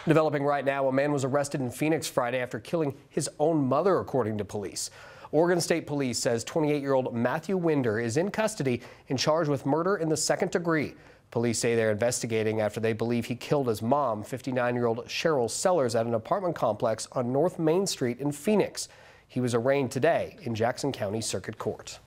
Developing right now, a man was arrested in Phoenix Friday after killing his own mother, according to police. Oregon State Police says 28-year-old Matthew Winder is in custody and charged with murder in the second degree. Police say they're investigating after they believe he killed his mom, 59-year-old Cheryl Sellers, at an apartment complex on North Main Street in Phoenix. He was arraigned today in Jackson County Circuit Court.